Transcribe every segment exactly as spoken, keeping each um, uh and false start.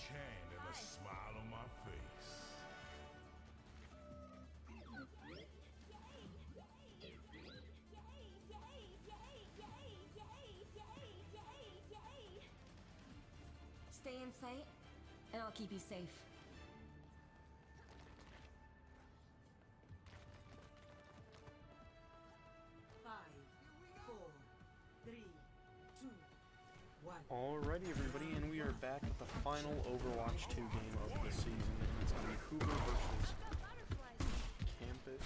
Chan and a smile on my face. Stay in sight, and I'll keep you safe. Five, four, three, two, one. Alrighty everybody, and we are back at the final Overwatch two game of the season, and it's going to be Hoover versus Campus.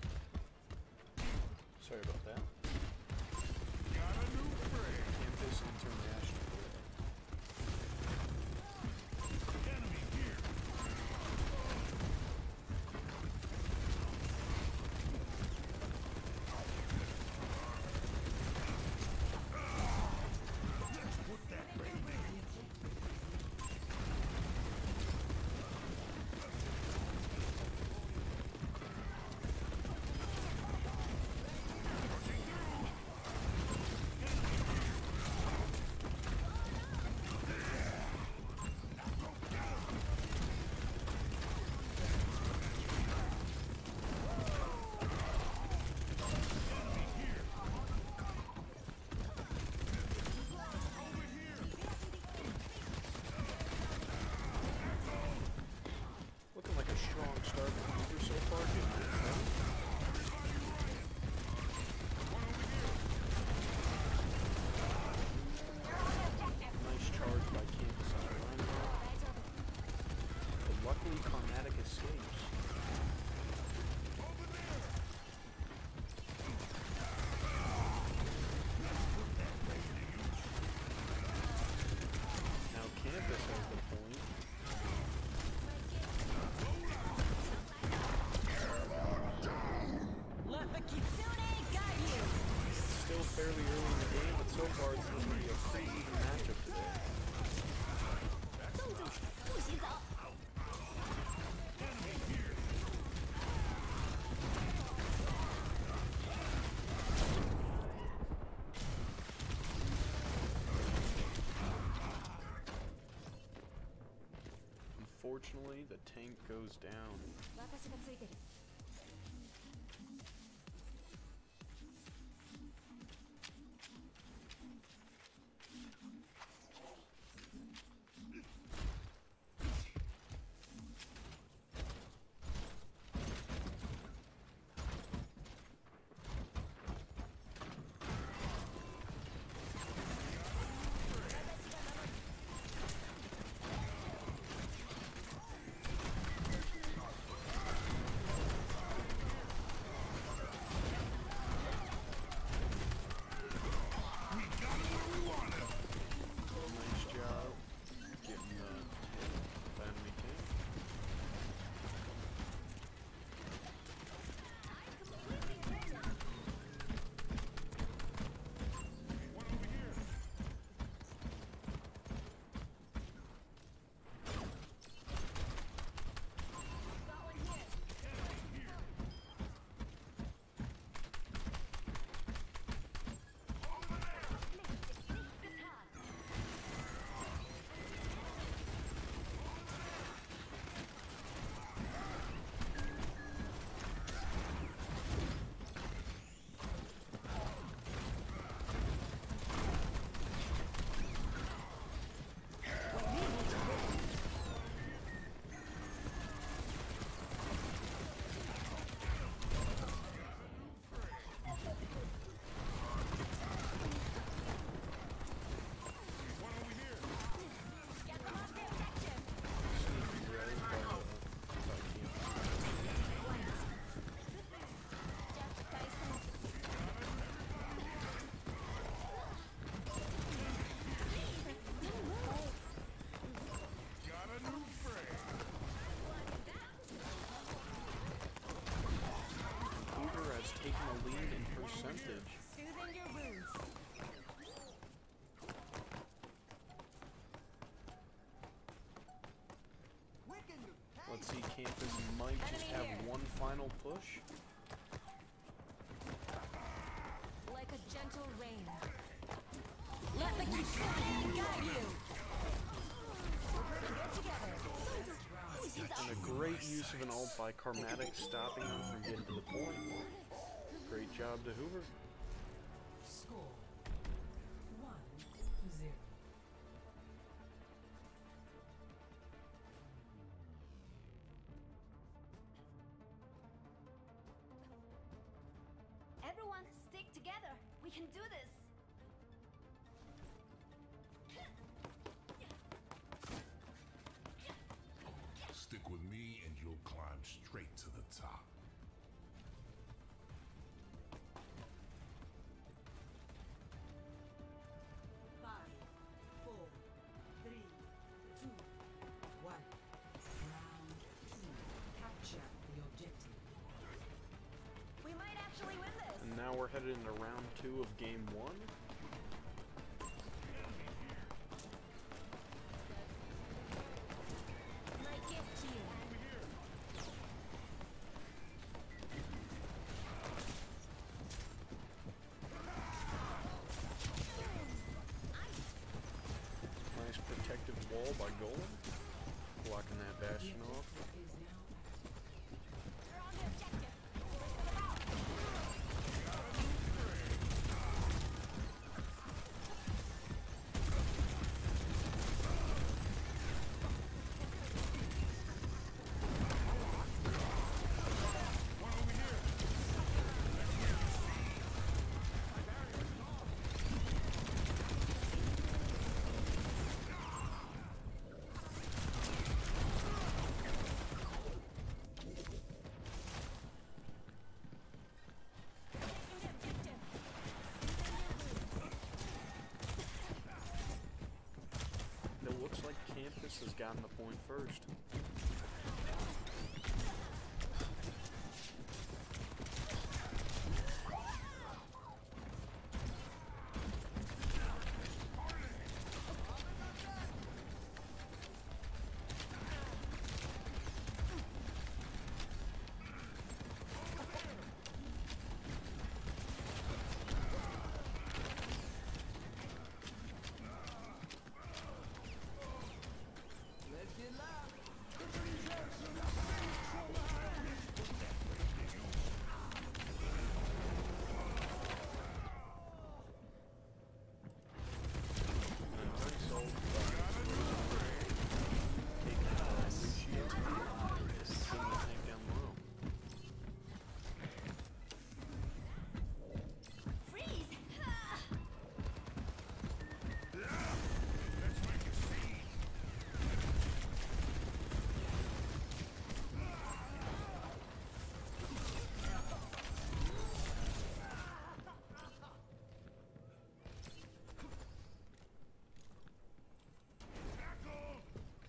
Sorry about that. Got a new friend. Campus International. Enemy here. Let's put that baby. Looking like a strong start for Hoover so far, getting it done. Nice charge by Campus on the line. But luckily, Karmatic escapes. Now Campus has the point. Let the Kitsune guide you! Still fairly early in the game, but so far it's going to be a pretty even matchup today. 冻住，不许走！ Unfortunately, the tank goes down. 私がついてる。 Nice job getting the the enemy tank. One over here. One over here. Get them off their objective! Sneaky res by, uh, by Campus. Death Dyson. Got a new friend. Hoover has taken a lead in percentage. Soothing your wounds. Let's see, Campus might just Enemy have here. one final push. Like a gentle rain. Let the Kitsune guide you! Get together! Nice of an ult by Karmatic, stopping him from getting to the point. Great job to Hoover. Score one to zero. Everyone, stick together. We can do this. Stick with me and you'll climb straight to the top. Five, four, three, two, one. Round two. Capture the objective. We might actually win this. And now we're headed into round two of game one. My gift to you. Nice protective wall by Golem. Blocking that Bastion off. Is now We're on the objective. It looks like Campus has gotten the point first. Nice ult by taking out Lucio. Putting the tank down low. Freeze! Ah! Let's make a scene. Tackle!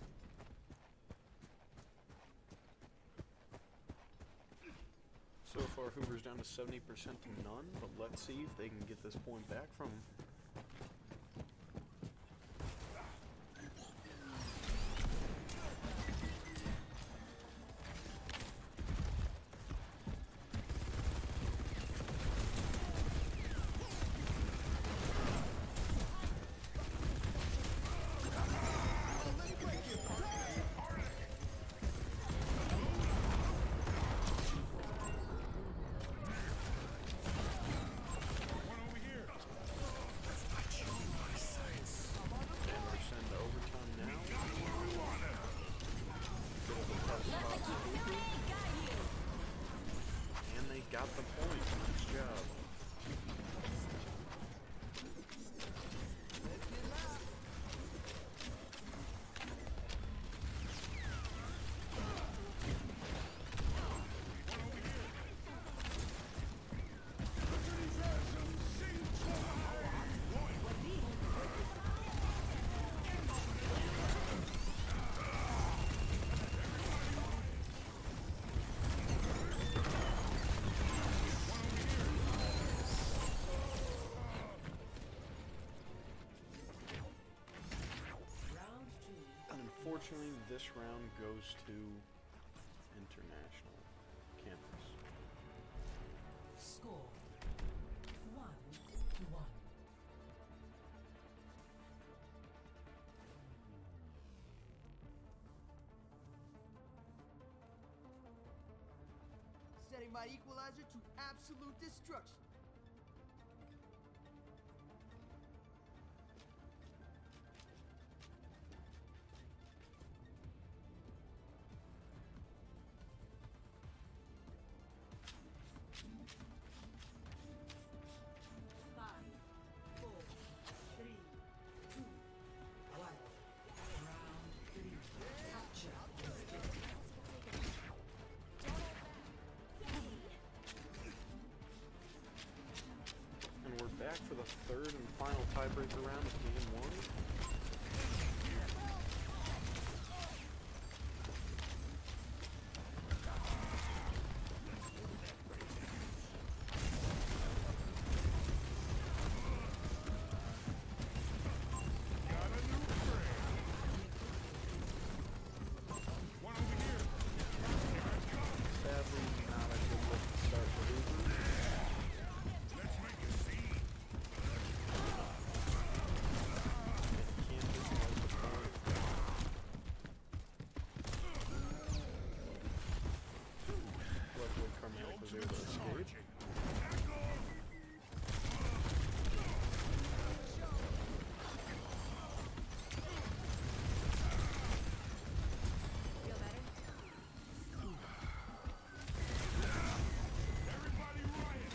So far, Hoover's down to seventy percent to none, but let's see if they can get this point back from him. One over here. And we're sent to overtime now. Got where we wanted. Bit of a tough spot for Hoover, Got you. and they got the point. Nice job. round two. Unfortunately, this round goes to International Campus. Score one to one. bring my equalizer to absolute destruction. Five, four, three, two, one. Round three. Capture objective. And we're back for the third and final tiebreaker round of game one. Sadly, not a good look to start for Hoover. Let's make a scene. Campus was the point. Luckily, Carmack was able to escape. Feel better? Everybody riot.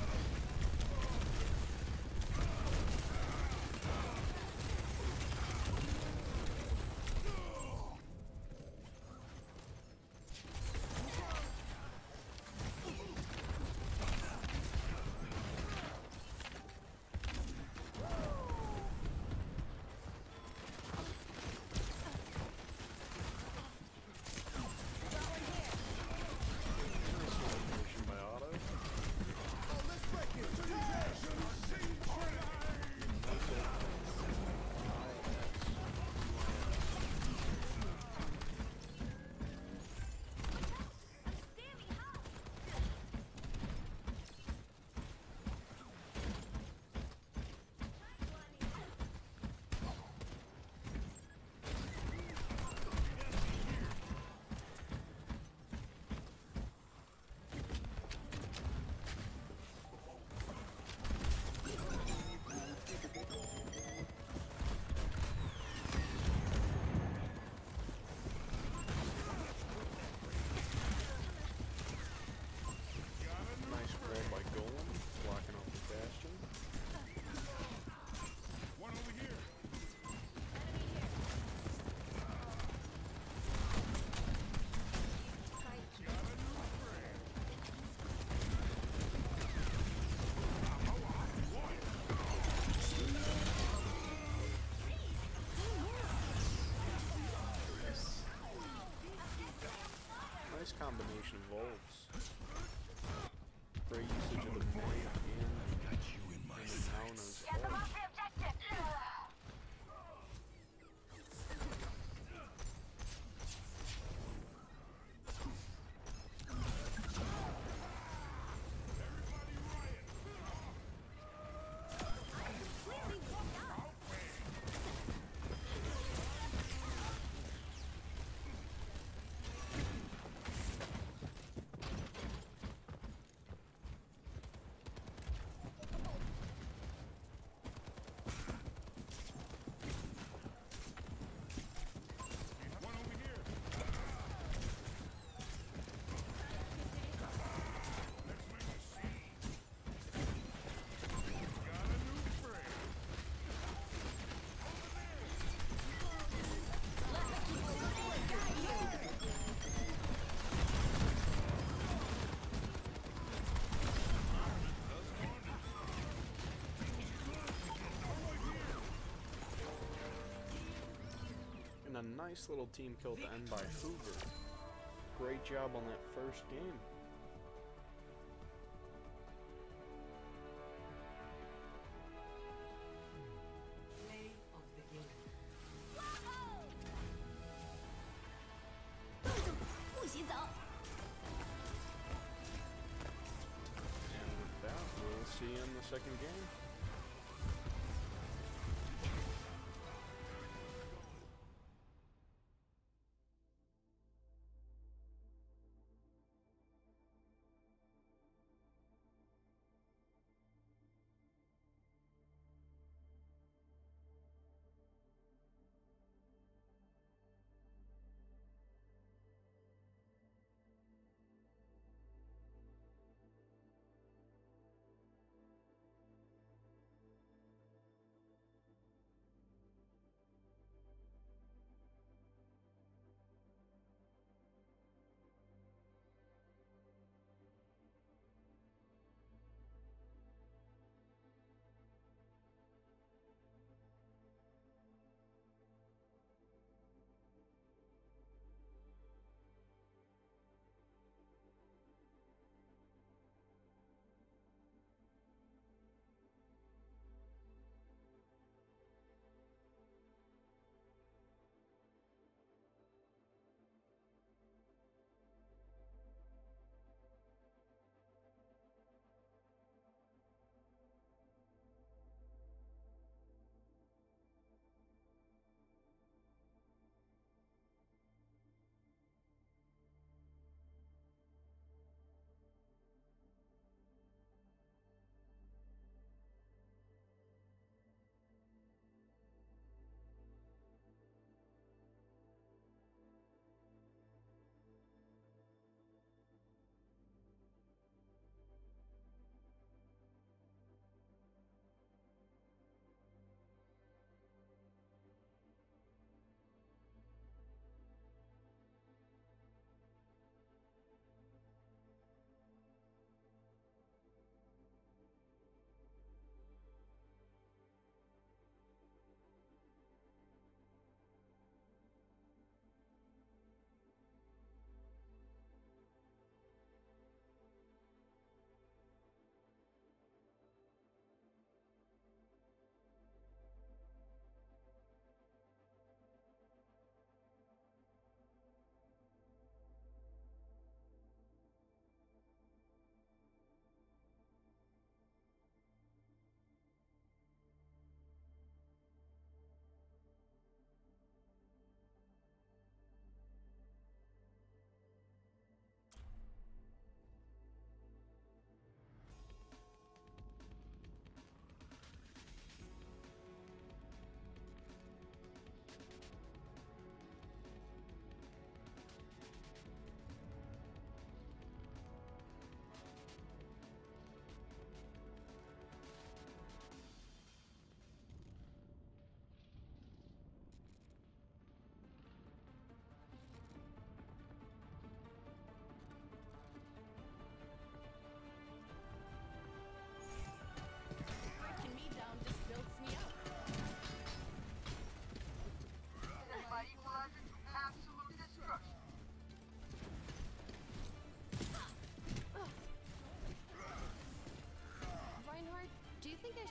Nice elimination by Otto. Oh, let's break it. Nice roll by Golem, blocking off the Bastion. One over here. Nice combination of ults. Great usage of the May and, Got you in my and the Nauna's sights. ult. One over here. Let's make a scene. Got a new friend. And a nice little team kill to end by Hoover. Great job on that first game. Play of the game. 不许走！ And with that, we'll see you in the second game.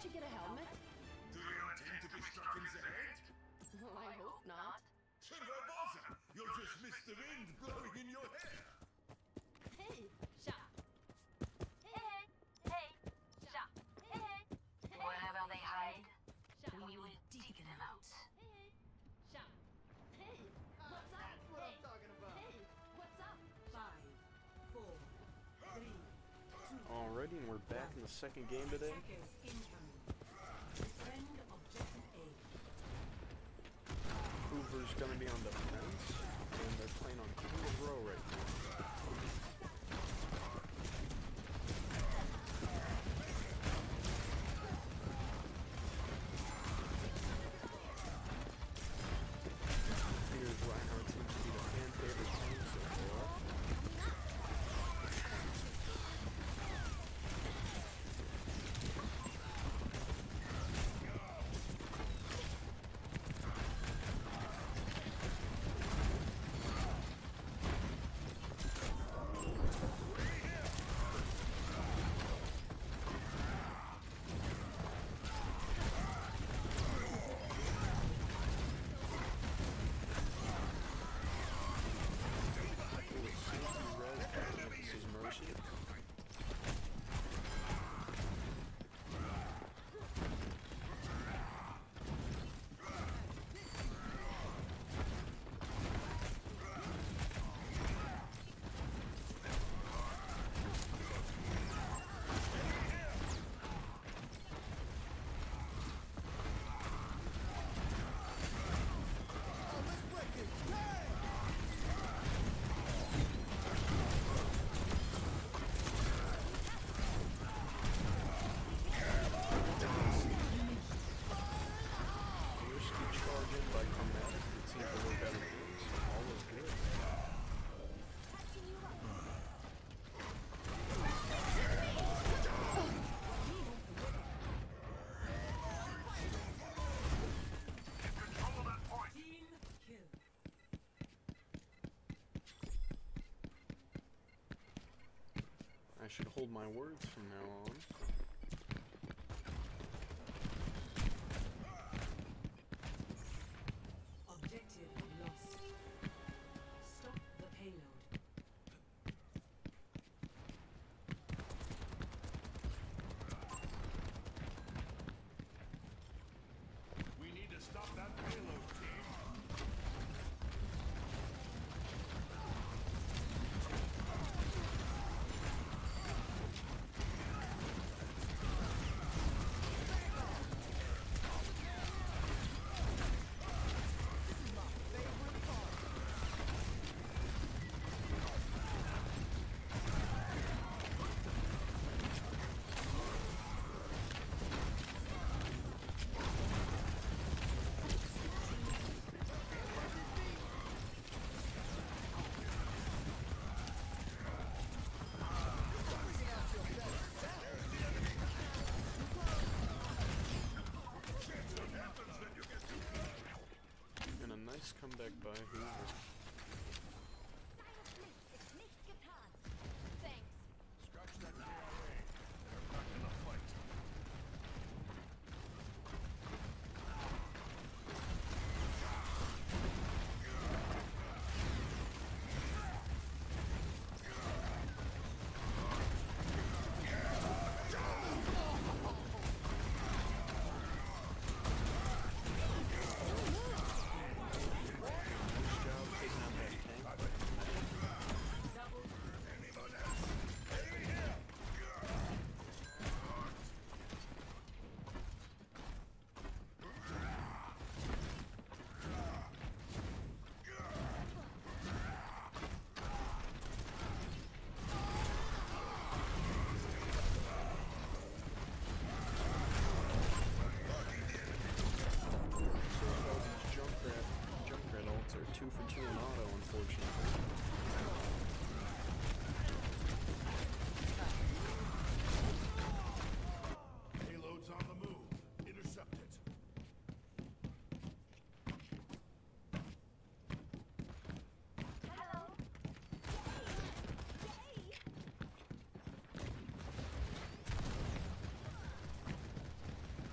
you get a helmet? Do you intend to be struck in the head? Well, I hope not. Timberbosa! You'll just miss the wind blowing in your hair! Hey, shot. Hey, hey, shot. Hey, wherever they hide, we will dig them out. Hey, shot. Hey, what's up? That's what I'm talking about. Hey, what's up? Five, four, three, two. Alrighty, and we're back in the second game today. Attackers incoming. Defend objective A. Hoover's gonna be on defense, and they're playing on King of Row right now. Here's Reinhardt seems to be the fan favorite team so far. This is Mercy. Oh, let's break it. Hey! Risky charge in by Chromatic. It seems to work out of the woods. All is good. Team kill. I should hold my words from now on. Objective lost. Stop the payload. We need to stop that payload, team! And a nice comeback by Hoover. Thanks. Scratch that K I A. They're back in the fight. Nice job taking out that tank. Junkrat, Junkrat ults are two for two in auto, unfortunately. Payload's on the move. Intercept it. Hello. Hey.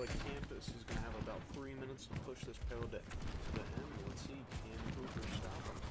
like Campus is going to have about three minutes to push this payload to, to the end. Let's see, can Hoover stop him?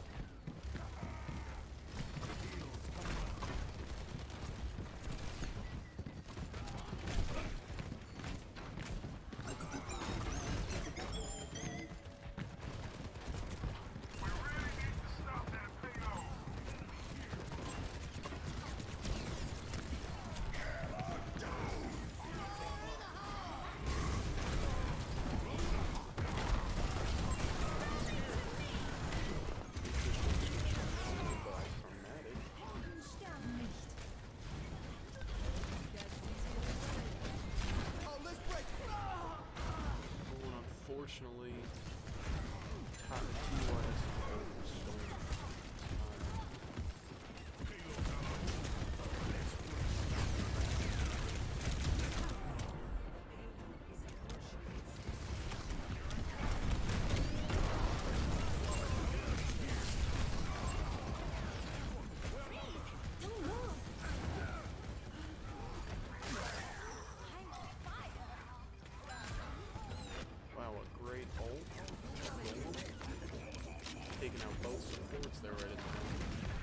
Unfortunately, top two last players don't Wow, a great ult. Taking out both supports there right at the end.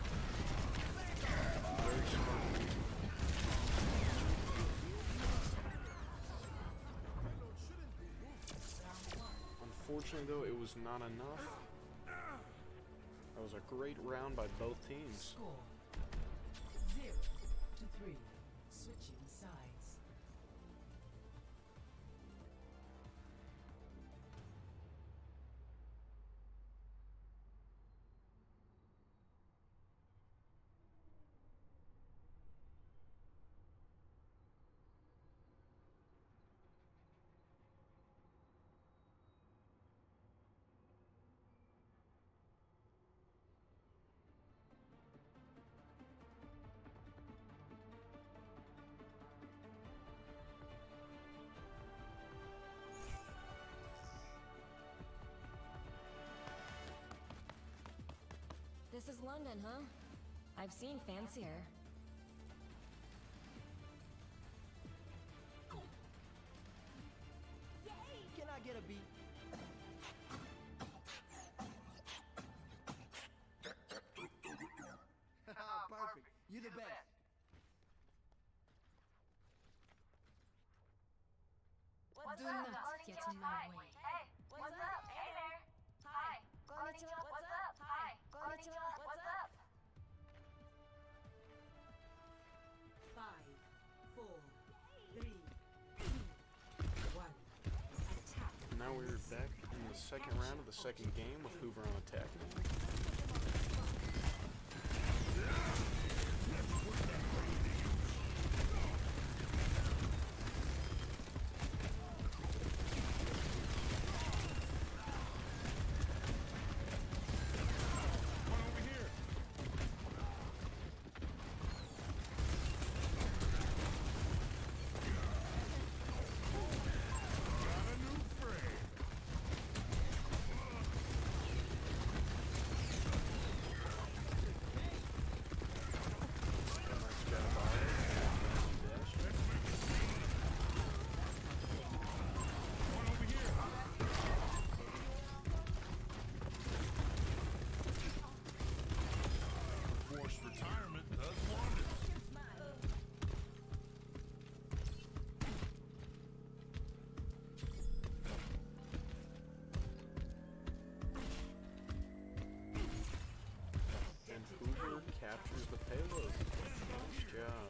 Very smart. Unfortunately though, it was not enough. That was a great round by both teams. Score zero to three. Switching sides. This is London, huh? I've seen fancier. Can I get a beat? Perfect. You're the best. What's Do up? not Konnichiwa. get in my Hi. way. Hey, what's up? Hey there. Hi. Konnichiwa. What's up? Hi. Konnichiwa. What's up? Five, four, three, two, one. Attack. Now we're back in the second round of the second game with Hoover on attack. Forced retirement does wonders. And Hoover captures the payload. Nice job.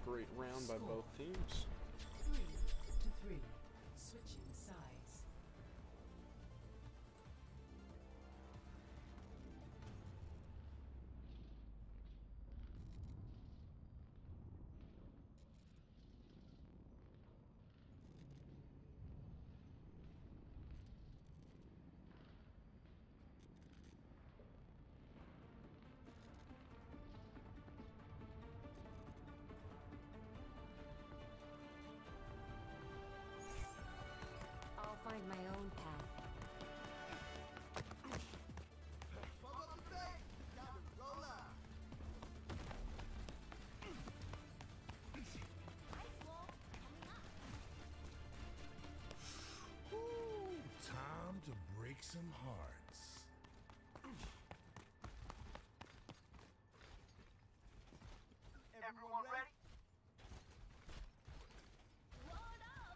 great round by both teams. Three to three. Switching sides. I'll find my own path. Ooh, time to break some hearts. Everyone ready? Load up!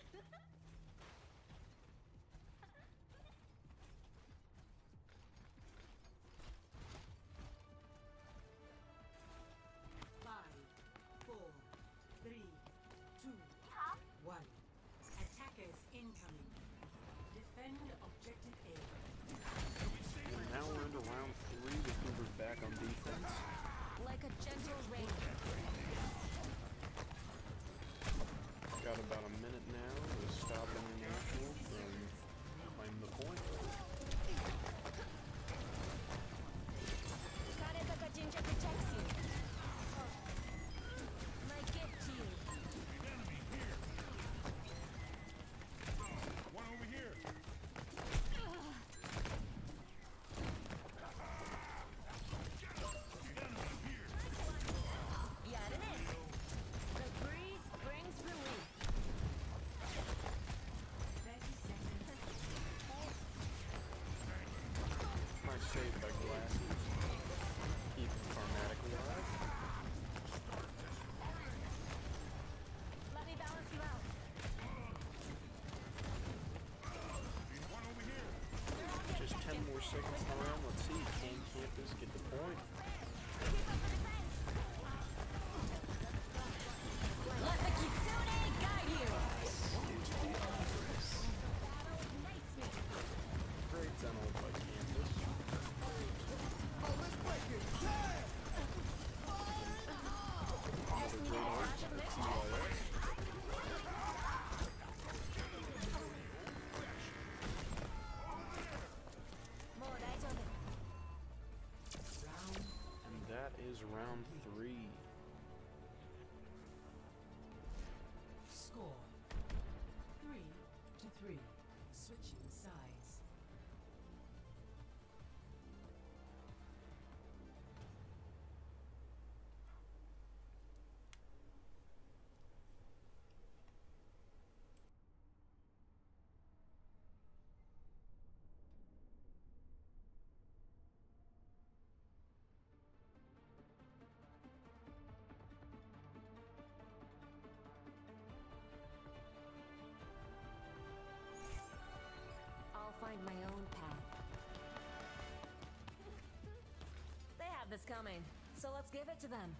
Five, four, three, two, one. Attackers incoming. Defend objective A. And now we're into round three with Hoover back on defense. Like a gentle rain. Got about a minute now to stop International from claiming the point. Kareta Ginger protects you. My gift to you. One over here. Yarene. The breeze brings relief. Thirty seconds. Nice save by Glasses. Keeping Karmatic alive. Let me balance you out. One over here. Just ten more seconds in the round. Let's see. Can Campus get the point? Let the Kitsune guide you. Battle ignites me. Great demo by Campus. Oh, let's break it. Just need a flash of this. T Y S. More daijoubu. Round And that is round three. score. Three to three. Switching sides. I'll find my own path. They have this coming, so let's give it to them.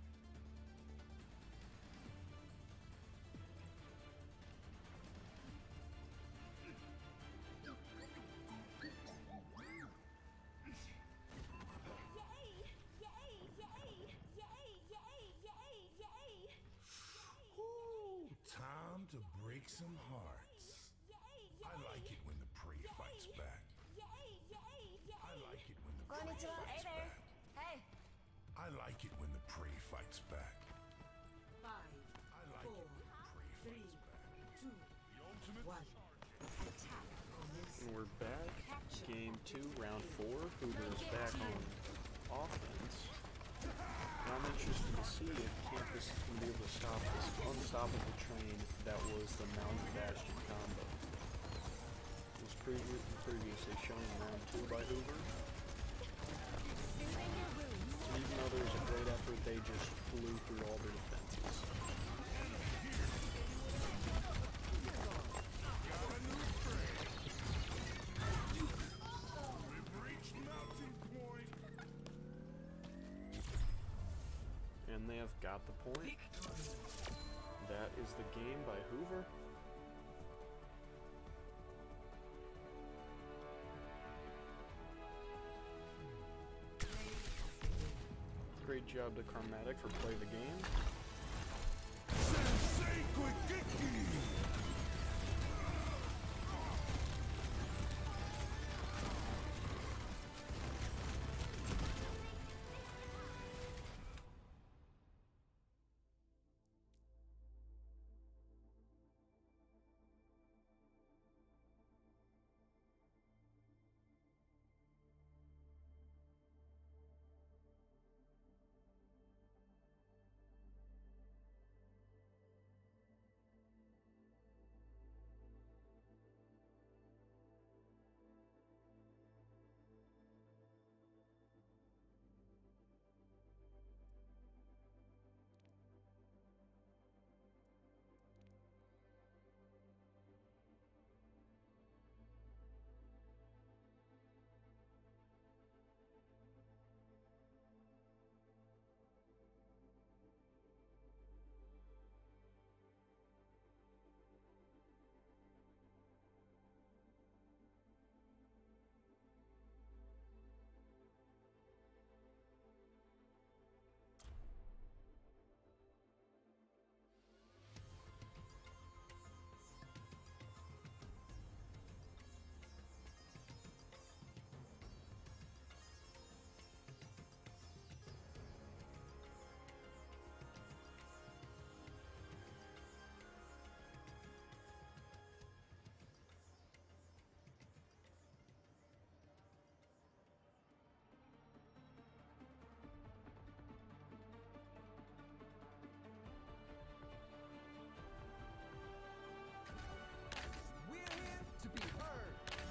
Ooh, time to break some hearts. I like it when the prey fights back. I like it when the prey Konnichiwa. Hey fights there. back. Hey. I like it when the prey fights back. Five, I like four, it when the prey three, fights back. two, one. Attack commences. And we're back. Game two, round four. Hoover's back on offense. And I'm interested to see if Campus is going to be able to stop this unstoppable train that was the Mount Bastion combo. It was pre previously shown in round two by Hoover. Soothing your wounds. And even though there was a great effort, they just blew through all their defenses. And they have got the point. That is the game by Hoover. Great job to Karmatic for play the game. Sensei Quickiki! We're here to be heard.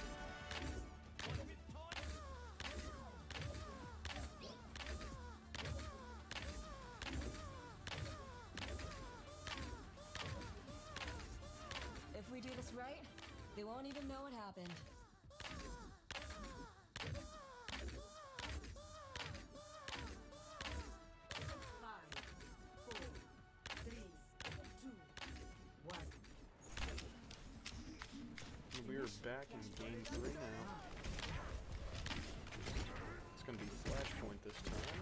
If we do this right, they won't even know it happened. Five, four, three, two, one. We're back in game three now. It's going to be Flashpoint this time.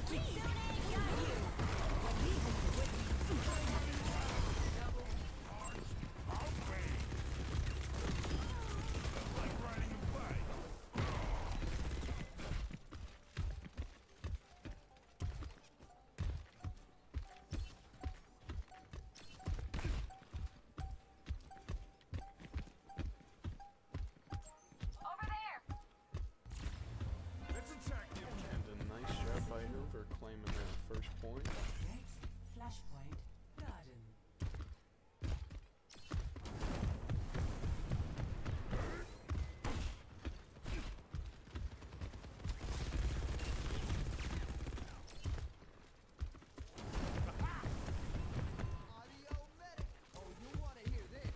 Over there. Let's attack the And a nice job by Hoover claiming that first point. Next, Flashpoint Garden. Audio medic. Oh, you want to hear this?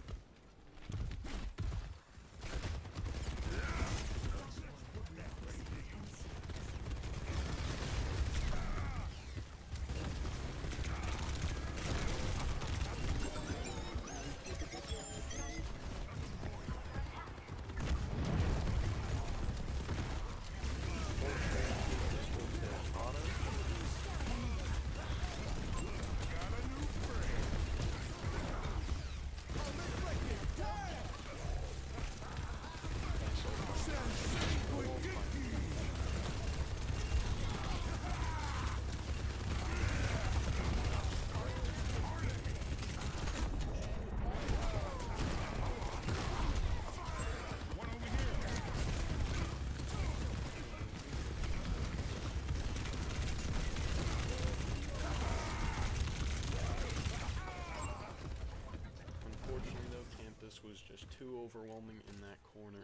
Unfortunately, though, Campus was just too overwhelming in that corner.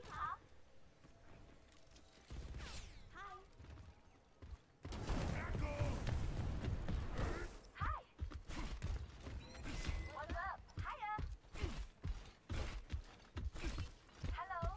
Hi. What's up? Hiya. Hello.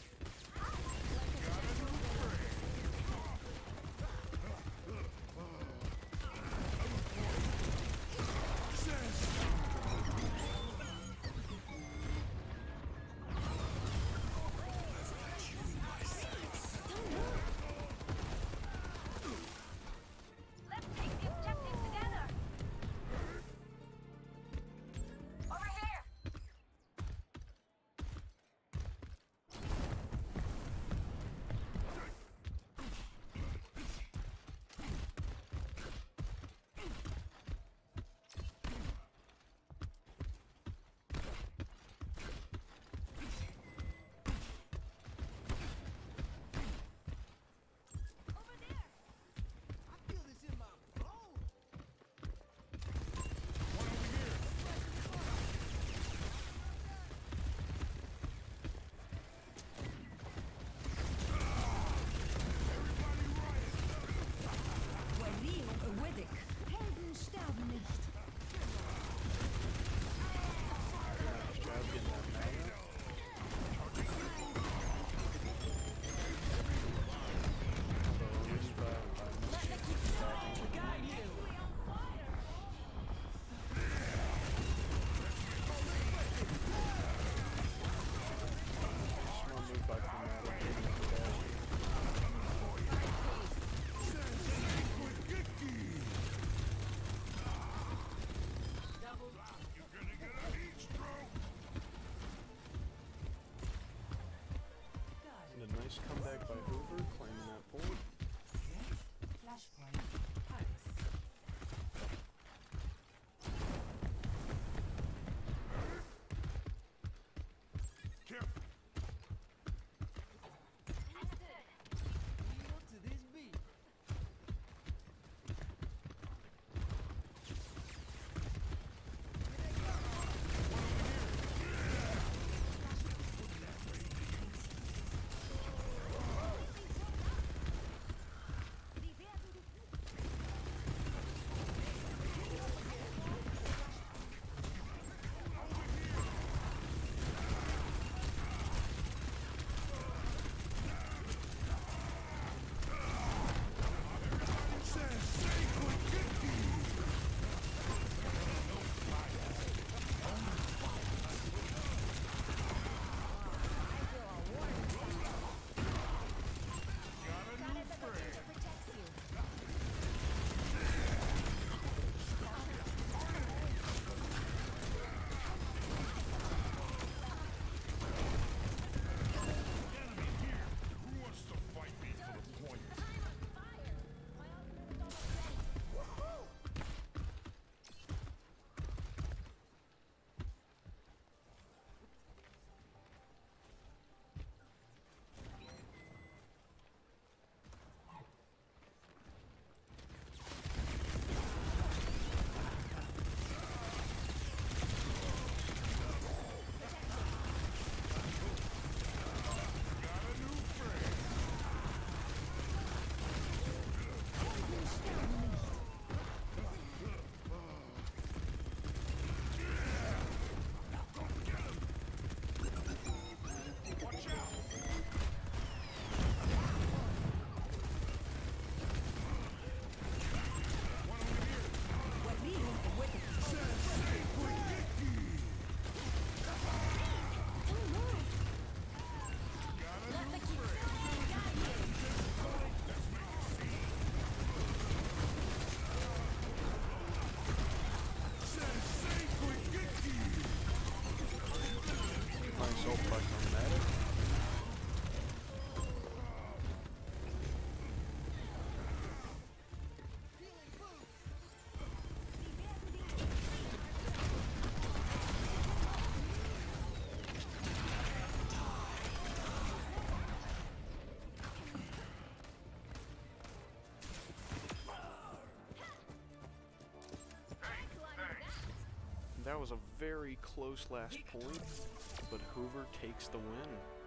Let's take the objective together. Over here. Over there. I feel this in my bones. Walil Awedic. Helden sterben nicht. Nice job getting that mana. So, revive by Mitchell. Guide you. Smart move by Chromatic. getting up the dash. You're gonna get a heat stroke. Garden. And a nice comeback by Hoover, claiming that point. Next, Flashpoint Paris. Careful. Feel to this beat. Die werden That was a very close last point, but Hoover takes the win.